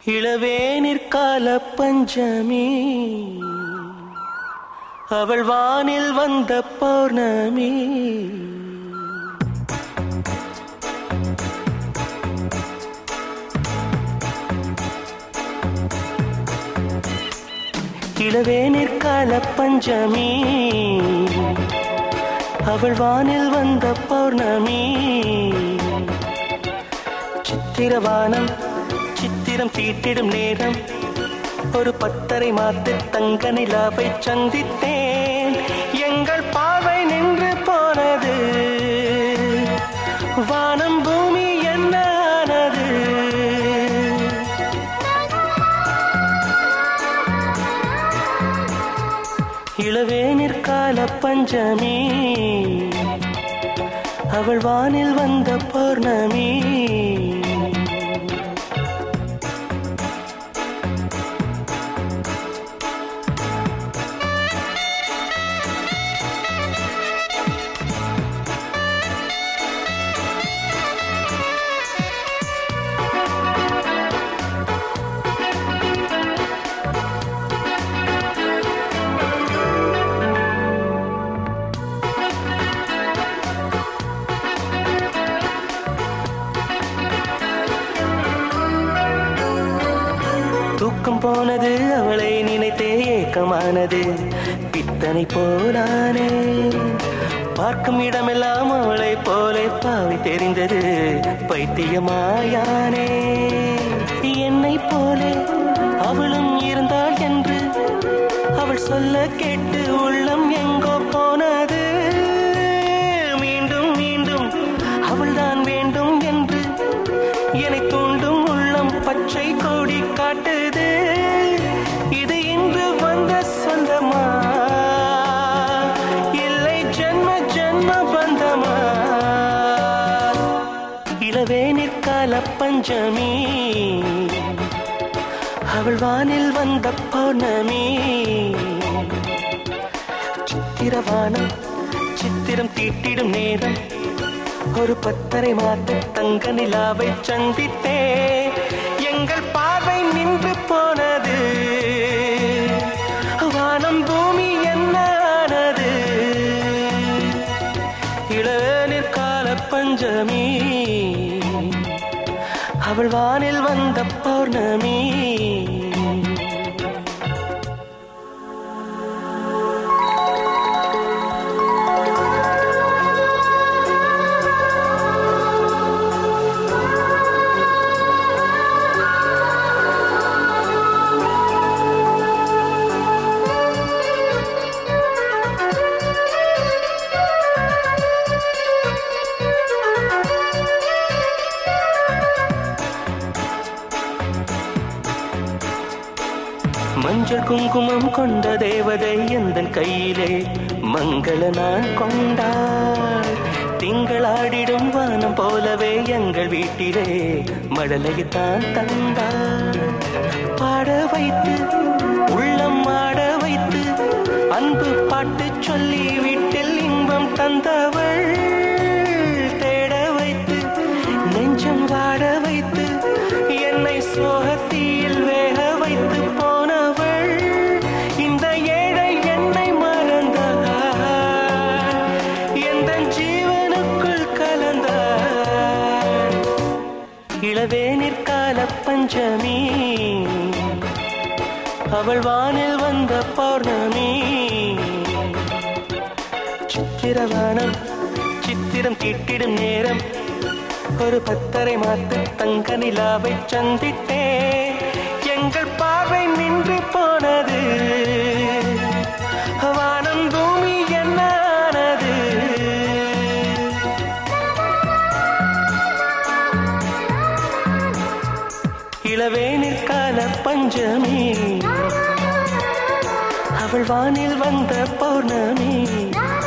இளவேனிற்கால பஞ்சமி அவள் வானில் வந்த பௌர்ணமி. இளவேனிற்கால பஞ்சமி அவள் வானில் வந்த பௌர்ணமி. சித்திரவானம் சித்திரம் தீட்டிடும் நேரம் ஒரு 10:30 மாத்து தங்க நிலாவை சந்தித்தேன். எங்கள் பார்வை நின்று போனது, வானம் பூமி என்ன ஆனது. இளவேனிற்கால பஞ்சமி அவள் வானில் வந்த பௌர்ணமி. தூக்கம் போனது, அவளை நினைத்தே ஏக்கமானது. பித்தனை போலானே, பார்க்கும் இடமெல்லாம் அவளை போல பாவி தெரிந்தது. பைத்தியமாயானே, என்னை போல அவளும் இருந்தாள் என்று அவள் சொல்ல கேட்டு உள்ளம் எங்கோ போனது. மீண்டும் மீண்டும் அவள்தான் வேண்டும் என்று என்னை தூண்டும் உள்ளம் பச்சை கொடி காட்டுது. இது இன்று வந்த சொந்தமா, இல்லை ஜென்ம ஜென்ம பந்தமா. இளவேனிற்கால பஞ்சமி அவள் வானில் வந்த பௌர்ணமி. சித்திரவானம் சித்திரம் தீட்டிடும் நேரம் ஒரு 10:30 மாத்து தங்க நிலாவை சந்தித்தே. எங்கள் பார்வை நின்று போனது, வானம் பூமி என்ன ஆனது. இளவேனிற்கால பஞ்சமி அவள் வானில் வந்த பௌர்ணமி. மஞ்சள் குங்குமம் கொண்ட தேவதை எந்தன் கையிலே மங்கள நாள் கொண்டாள். திங்களாடிடும் வானம் போலவே எங்கள் வீட்டிலே மழலையைத்தான் தந்தாள். பாட வைத்து உள்ளம் ஆட வைத்து அன்பு பாட்டு சொல்லி வீட்டில் இன்பம் தந்தவள். தேட வைத்து நெஞ்சம் வாட வைத்து என்னை சோகத்தில் வேக வைத்து போனவள். இந்த ஏழை என்னை மறந்தாள், எந்த ஜீவனுக்குள் கலந்தாள். இளவேனிற்கால பஞ்சமி அவள் வானில் வந்த பௌர்ணமி. சித்திரவானம் சித்திரம் தீட்டிடும் நேரம் ஒரு 10:30 மாத்து தங்க நிலாவை சந்தித்தே. எங்கள் பார்வை நின்று போனது, வானம் பூமி என்ன ஆனது. இளவேனிற்கால பஞ்சமி அவள் வானில் வந்த பௌர்ணமி.